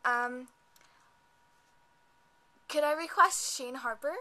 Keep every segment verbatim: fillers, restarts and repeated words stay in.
Um, could I request Shane Harper?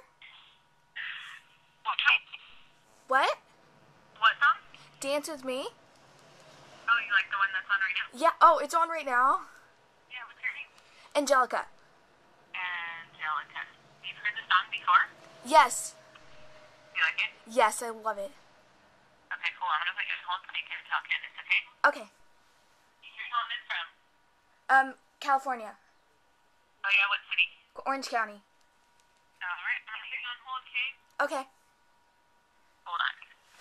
What? What song? Dance with Me? Oh, you like the one that's on right now? Yeah. Oh, it's on right now. Yeah, what's your name? Angelica. Angelica. You've heard the song before? Yes. You like it? Yes, I love it. Okay, cool. I'm gonna put you on hold so you can talk in this, okay? Okay. You're calling in from? Um, California. Oh yeah, what city? Orange County. Alright, I'm gonna put you on hold, okay? Okay. Hold on.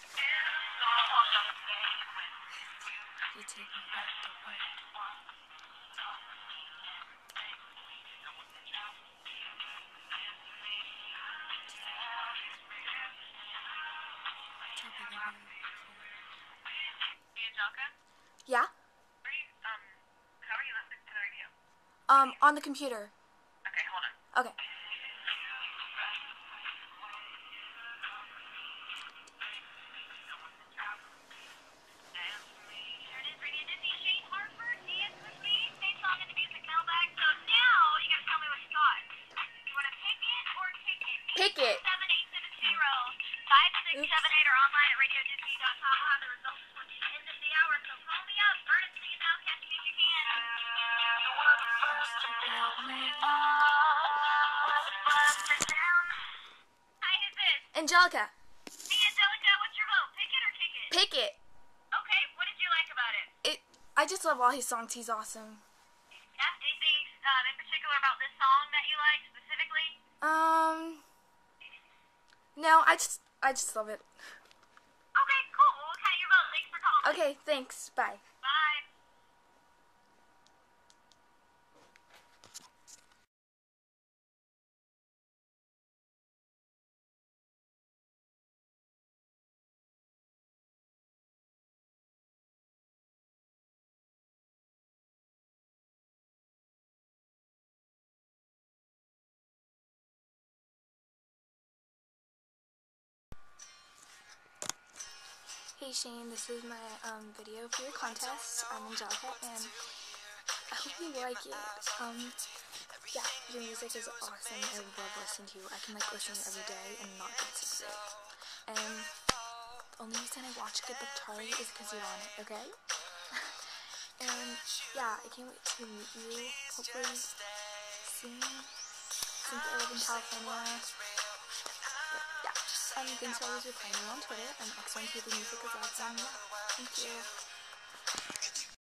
You take me back the way. Hey, Angelica? Yeah? Are you, um, how are you listening to the radio? Um, on the computer. Okay, hold on. Okay. Here it is, Radio Disney, Shane Harper, Dance With Me, same song in the music mailbag. So now you gotta tell me what you got. You wanna pick it or kick it? Pick it. seven eight seven zero, five six seven eight or online at radio disney dot com. We'll have the results towards the end of the hour, so call me up. Earnestly and now catch me if you can. You were the first to build me up. Hi, who's this? Angelica. Hey, Angelica, what's your vote? Pick it or kick it? Pick it. Okay, what did you like about it? It. I just love all his songs. He's awesome. Yeah, anything um, in particular about this song that you like specifically? Um. No, I just. I just love it. Okay, cool. We'll count your vote. Thanks for calling. Okay. Thanks. Bye. Bye. Hey Shane, this is my um, video for your contest. I'm Angelica, and I hope you like it. Um, yeah, your music is awesome. I love listening to you. I can like listen every day and not get sick of it. And the only reason I watch Good Luck Charlie is because you're on it, okay? And yeah, I can't wait to meet you. Hopefully soon. Since I live in California. But yeah. Um, thanks for always replying me on Twitter. I'm X one K B Music is awesome. Yeah, thank you.